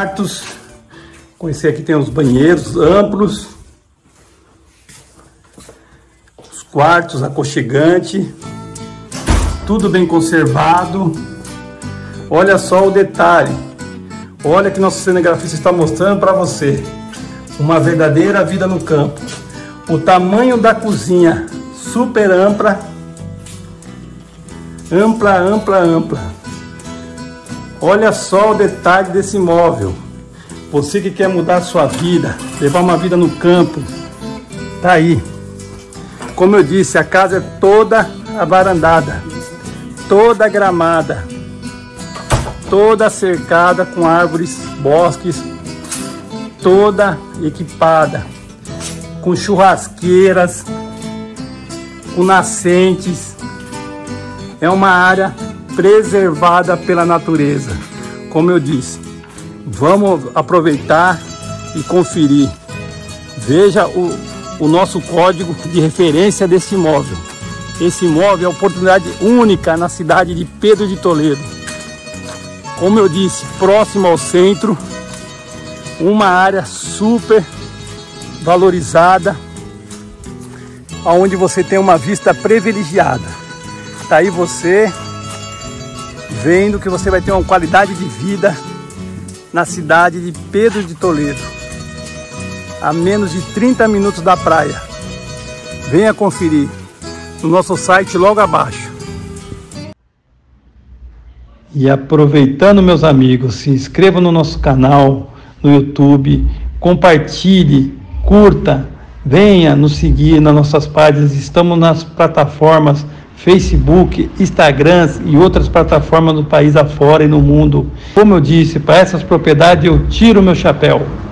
quartos. Com esse aqui tem os banheiros amplos. Os quartos aconchegantes. Tudo bem conservado. Olha só o detalhe. Olha que nosso cinegrafista está mostrando para você. Uma verdadeira vida no campo. O tamanho da cozinha super ampla. Ampla. Olha só o detalhe desse imóvel. Você que quer mudar a sua vida, levar uma vida no campo, tá aí. Como eu disse, a casa é toda avarandada, toda gramada, toda cercada com árvores, bosques, toda equipada, com churrasqueiras, com nascentes. É uma área preservada pela natureza. Como eu disse, vamos aproveitar e conferir. Veja o nosso código de referência desse imóvel. Esse imóvel é uma oportunidade única na cidade de Pedro de Toledo. Como eu disse, próximo ao centro, uma área super valorizada, onde você tem uma vista privilegiada. Tá aí você vendo que você vai ter uma qualidade de vida na cidade de Pedro de Toledo, a menos de 30 minutos da praia. Venha conferir no nosso site logo abaixo. E aproveitando, meus amigos, se inscreva no nosso canal no YouTube, compartilhe, curta, venha nos seguir nas nossas páginas. Estamos nas plataformas Facebook, Instagram e outras plataformas do país afora e no mundo. Como eu disse, para essas propriedades eu tiro o meu chapéu.